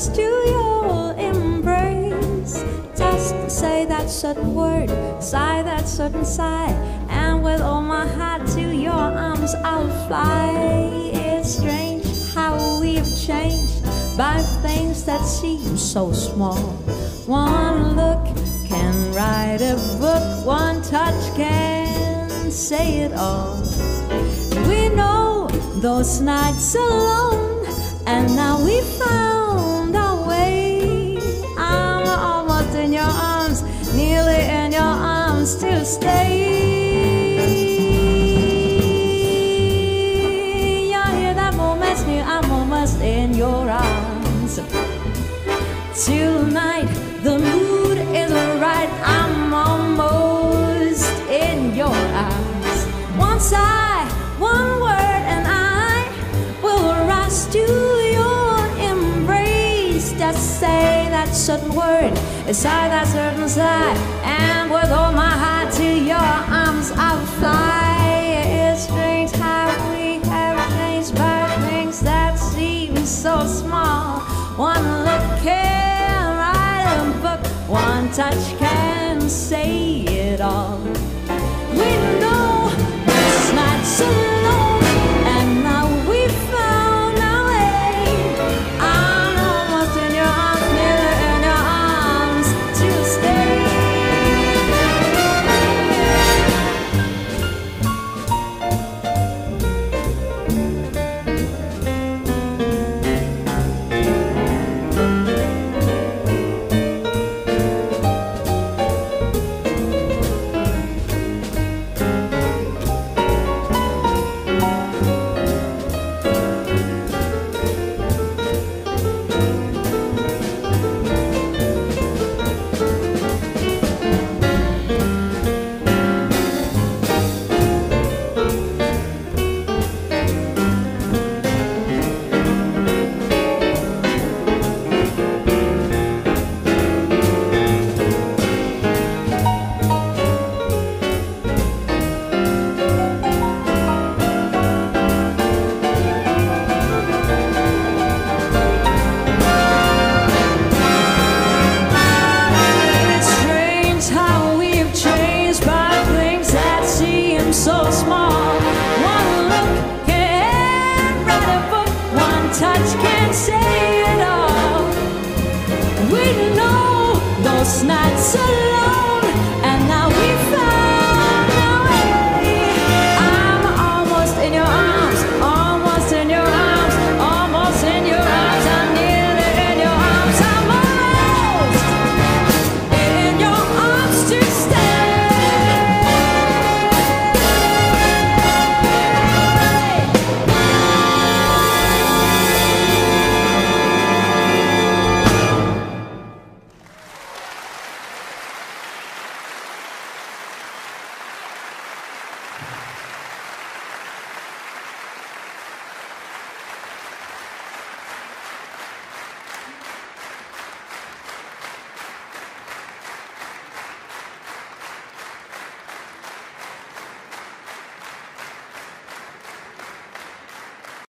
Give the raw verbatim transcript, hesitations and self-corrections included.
rush to your embrace. Just say that certain word, sigh that certain sigh, and with all my heart to your arms I'll fly. It's strange how we've changed by things that seem so small. One look can write a book, one touch can say it all. We know those nights alone, and now we found our way. I'm almost in your arms, nearly in your arms to stay. You're here, that moment's near, I'm almost in your arms. Tonight the mood is right, I'm almost in your arms. One sigh, one word, and I will rush to your embrace. Just say that certain word, sigh that certain sigh, and with all my heart to your arms I'll fly. It's strange how we have changed by things that seem so small. One look can write a book, one touch can say it all.